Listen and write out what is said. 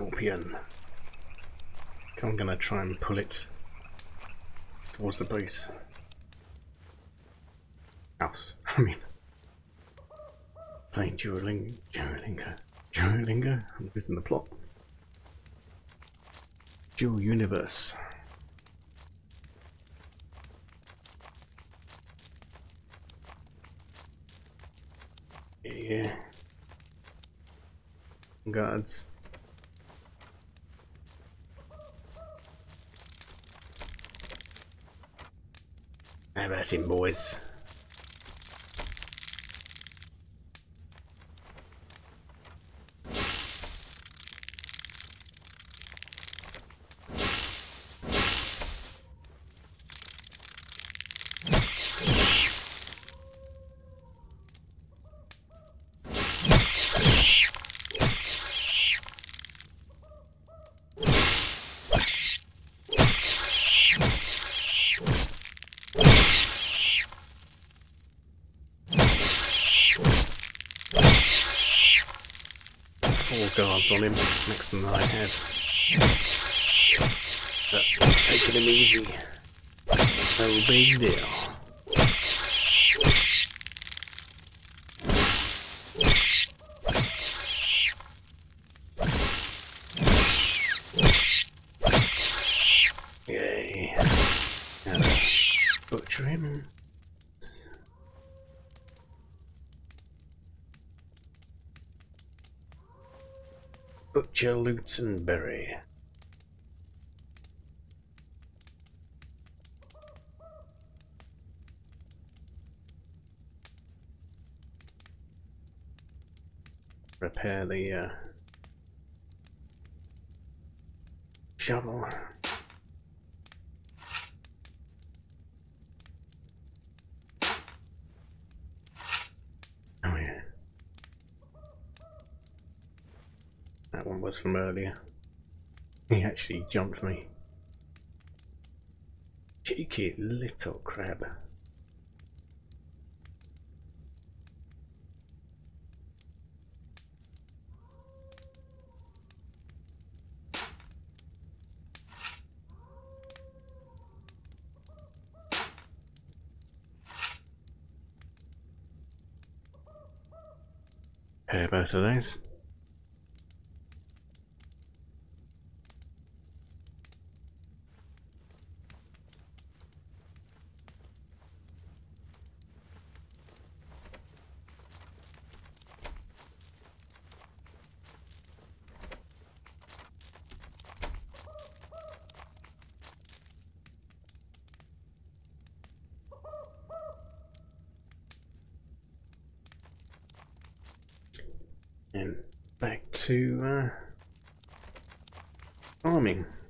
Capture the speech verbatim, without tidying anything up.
scorpion. I'm gonna try and pull it towards the base. House. I mean, playing Duolingo. Duolingo. Duolingo? I'm losing the plot. Dual universe. Yeah. Guards. How about him, boys? Guards on him, maximum I had. But taking him easy. No big deal. Yay. Now butcher him. Butcher, loot and berry. Repair the uh, shovel. Oh yeah. That one was from earlier. He actually jumped me. Cheeky little crab. Pair both of those. And back to uh, farming.